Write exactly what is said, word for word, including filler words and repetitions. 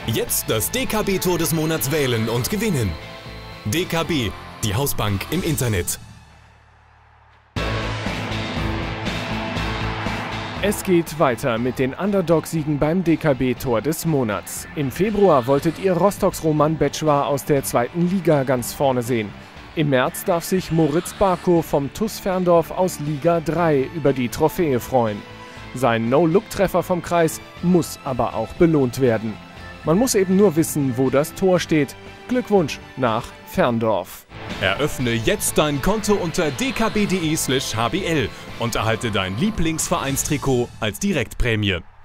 Jetzt das D K B-Tor des Monats wählen und gewinnen. D K B, die Hausbank im Internet. Es geht weiter mit den Underdog-Siegen beim D K B-Tor des Monats. Im Februar wolltet ihr Rostocks Roman Betschwar aus der zweiten Liga ganz vorne sehen. Im März darf sich Moritz Barkow vom T U S Ferndorf aus Liga drei über die Trophäe freuen. Sein No-Look-Treffer vom Kreis muss aber auch belohnt werden. Man muss eben nur wissen, wo das Tor steht. Glückwunsch nach Ferndorf. Eröffne jetzt dein Konto unter d k b punkt d e slash h b l und erhalte dein Lieblingsvereinstrikot als Direktprämie.